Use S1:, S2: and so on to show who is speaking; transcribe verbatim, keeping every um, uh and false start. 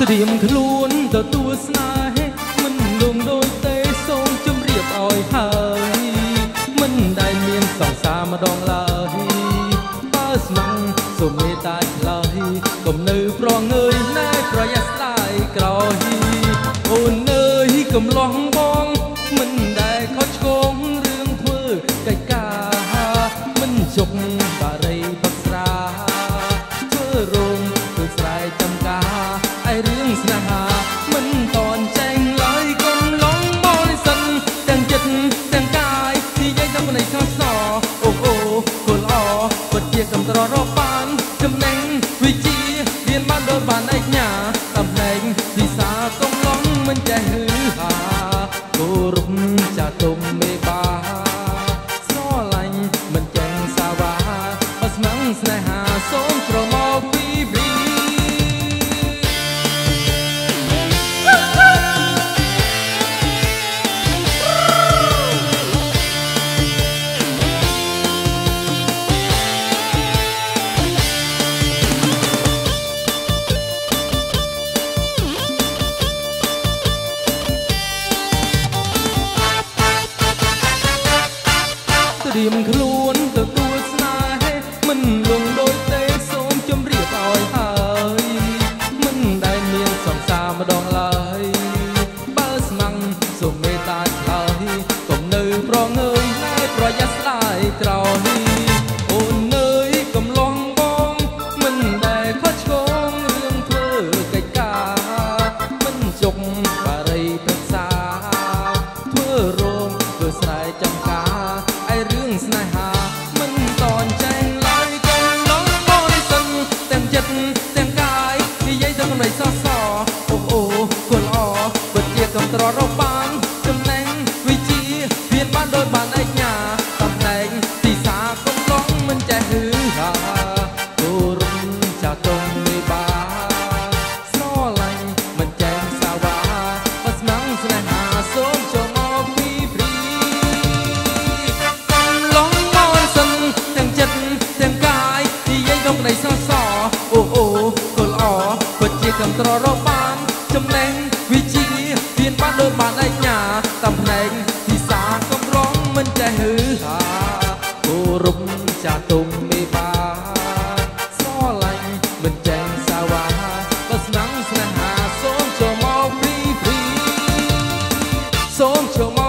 S1: ត្រៀមខ្លួនទទួលស្នេហ៍មិនលងដូចទេសូមជម្រាបឲ្យហើយមិនដែលមានសង្សារម្ដងឡើយបើស្មងសូមមេត្តាឆ្លើយកុំនៅប្រងើយណែប្រយ័ត្នស្ដាយក្រោយអូនអើយកំឡោះបងមិនដែលខុសឆ្គងរឿងធ្វើកិច្ចការមិនជុកបារីបកស្រាធ្វើរោងធ្វើស្រែចំការឯរឿងស្នេហាមិនតន់ចែងឡើយកុំឡងមកសិនទាំងចិត្តទាំងកាយនិយាយដល់នៃខសអូអូគល់អពិតជាកំត្ររកបានចំណេញវិជារៀនបានដោយបានឯកញ្ញាតំណែងវិសាកុំឡងមិនចេះហឺហាគោរពចាទុំមេបាស្រឡាញ់មិនចេះសាវ៉ាបើស្មងស្នេហាសូមច្រមកពីព្រីត្រៀមខ្លួនទទួលស្នេហ៍មិនលងដូចទេសូមជម្រាបឲ្យហើយមិនដែលមានសង្សារម្ដងឡើយបើស្មងសូមមេត្តាឆ្លើយកុំនៅប្រងើយណែប្រយ័ត្នស្ដាយក្រោយអូនអើយកំឡោះបងមិនដែលខុសឆ្គងរឿងធ្វើកិច្ចការមិនជុកបារីប្រឹក្សាធ្វើរោងធ្វើស្រែចំការរឿងស្នេហាមិនតន់ចែងឡើយកុំឡងមកសិនទាំងចិត្តទាំងកាយនិយាយទៅមិនសោះសអូអូគល់អពិតជាកំត្ររកបានចំណេញវិជារៀនបានដោយបានឯកញ្ញាតំណែងទីសាកុំឡងមិនចេះហឺហាគោរពចាទុំមេបាស្រឡាញ់មិនចេះសាវ៉ាបើស្មងស្នេហាសូមចូលមកពីព្រីទាំងកាយនិយាយដល់នៃសសអូអូគល់អពិតជាកំត្ររកបានចំណេញវិជារៀនបានដោយបានឯកញ្ញាតំណែងទីសាកំឡងមិនចេះហឺហាគោរពចាទុំមេបាស្រឡាញ់មិនចេះសាវ៉ាបើស្នងស្នេហាសូមចូលមកព្រីព្រីសូមចូល